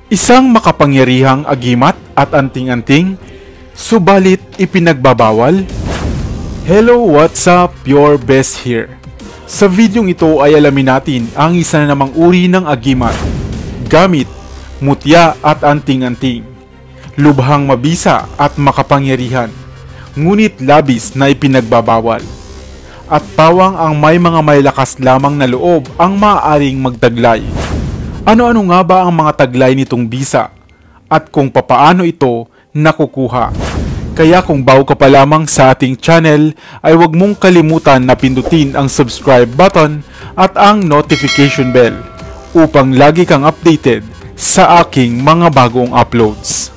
Isang makapangyarihang agimat at anting-anting, subalit ipinagbabawal? Hello, what's up? Your best here. Sa videong ito ay alamin natin ang isa na namang uri ng agimat, gamit, mutya at anting-anting. Lubhang mabisa at makapangyarihan, ngunit labis na ipinagbabawal. At pawang ang may mga malakas lamang na loob ang maaaring magtaglay. Ano-ano nga ba ang mga taglay nitong bisa? At kung papaano ito nakukuha? Kaya kung bago ka pa lamang sa ating channel, ay huwag mong kalimutan na pindutin ang subscribe button at ang notification bell upang lagi kang updated sa aking mga bagong uploads.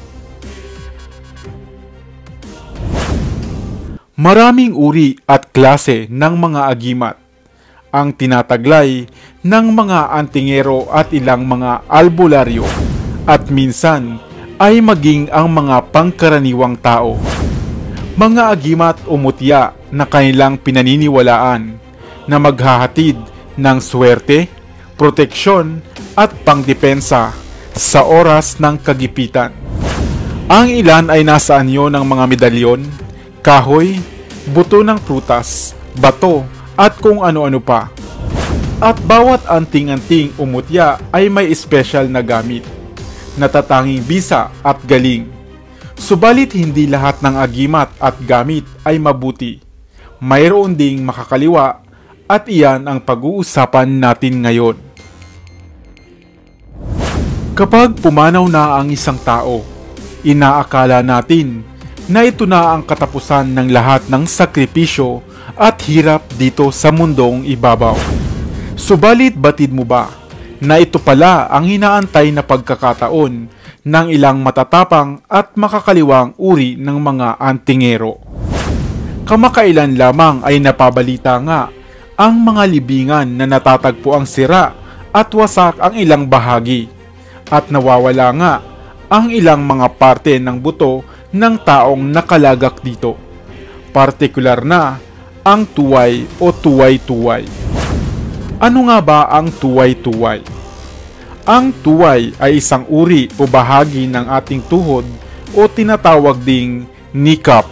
Maraming uri at klase ng mga agimat ang tinataglay ng mga antingero at ilang mga albularyo at minsan ay maging ang mga pangkaraniwang tao. Mga agimat o mutya na kanilang pinaniniwalaan na maghahatid ng swerte, proteksyon at pangdepensa sa oras ng kagipitan. Ang ilan ay nasa anyo ng mga medalyon, kahoy, buto ng prutas, bato, at kung ano-ano pa. At bawat anting-anting o mutya ay may espesyal na gamit, natatanging bisa at galing. Subalit hindi lahat ng agimat at gamit ay mabuti. Mayroon ding makakaliwa at iyan ang pag-uusapan natin ngayon. Kapag pumanaw na ang isang tao, inaakala natin na ito na ang katapusan ng lahat ng sakripisyo at hirap dito sa mundong ibabaw. Subalit batid mo ba na ito pala ang hinaantay na pagkakataon ng ilang matatapang at makakaliwang uri ng mga antingero? Kamakailan lamang ay napabalita nga ang mga libingan na natatagpo ang sira at wasak ang ilang bahagi at nawawala nga ang ilang mga parte ng buto ng taong nakalagak dito. Partikular na ang tuway o tuway-tuway. Ano nga ba ang tuway-tuway? Ang tuway ay isang uri o bahagi ng ating tuhod o tinatawag ding kneecap.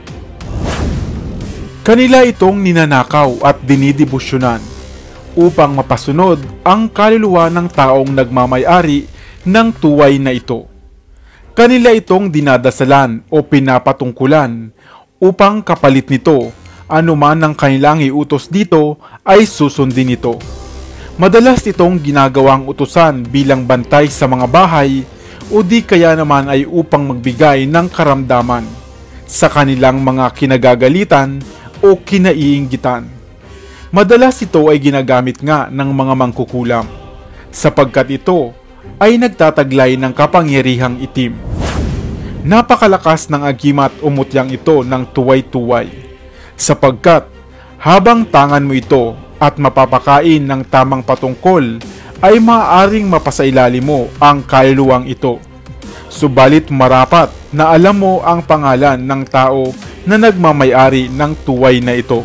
Kanila itong ninanakaw at dinidibusyonan upang mapasunod ang kaluluwa ng taong nagmamay-ari ng tuway na ito. Kanila itong dinadasalan o pinapatungkulan upang kapalit nito anuman ang kanilang iutos dito ay susundin ito. Madalas itong ginagawang utusan bilang bantay sa mga bahay o di kaya naman ay upang magbigay ng karamdaman sa kanilang mga kinagagalitan o kinaiinggitan. Madalas ito ay ginagamit nga ng mga mangkukulam sapagkat ito ay nagtataglay ng kapangyarihang itim. Napakalakas ng agimat o mutyang ito ng tuway-tuway sapagkat habang tangan mo ito at mapapakain ng tamang patungkol ay maaaring mapasailalim mo ang kaluluwang ito. Subalit marapat na alam mo ang pangalan ng tao na nagmamay-ari ng tuway na ito.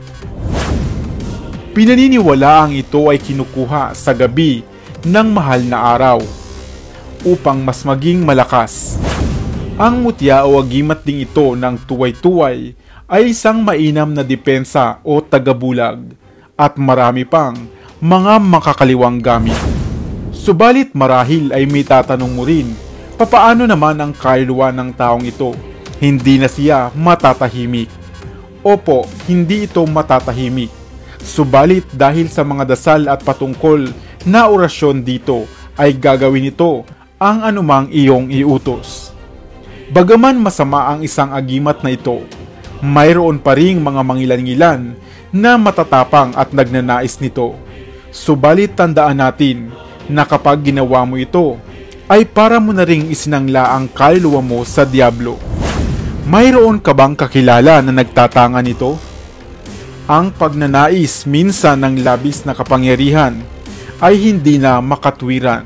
Pinaniniwalaang ito ay kinukuha sa gabi ng mahal na araw upang mas maging malakas. Ang mutya o agimat ding ito ng tuway-tuway ay isang mainam na depensa o tagabulag at marami pang mga makakaliwang gamit. Subalit marahil ay may tatanong mo rin, papaano naman ang kaluluwa ng taong ito? Hindi na siya matatahimik. Opo, hindi ito matatahimik. Subalit dahil sa mga dasal at patungkol na orasyon dito ay gagawin ito ang anumang iyong iutos. Bagaman masama ang isang agimat na ito, mayroon pa ring mga mangilan-ngilan na matatapang at nagnanais nito. Subalit tandaan natin na kapag ginawa mo ito, ay para mo na ring isinangla ang kaluluwa mo sa diablo. Mayroon ka bang kakilala na nagtatanga nito? Ang pagnanais minsan ng labis na kapangyarihan ay hindi na makatwiran.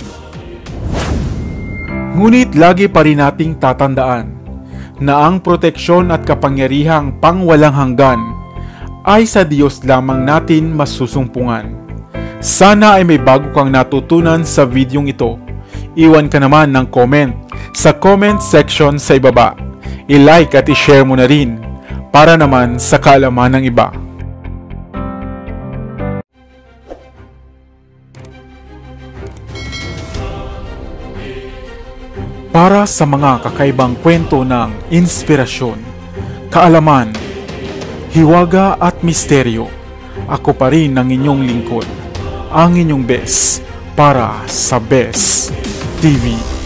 Ngunit lagi pa rin nating tatandaan na ang proteksyon at kapangyarihang pangwalang hanggan ay sa Diyos lamang natin masusumpungan. Sana ay may bago kang natutunan sa videong ito. iwan ka naman ng comment sa comment section sa ibaba. I-like at i-share mo na rin para naman sa kaalaman ng iba. Para sa mga kakaibang kwento ng inspirasyon, kaalaman, hiwaga at misteryo, ako pa rin ang inyong lingkod, ang inyong best para sa Best TV.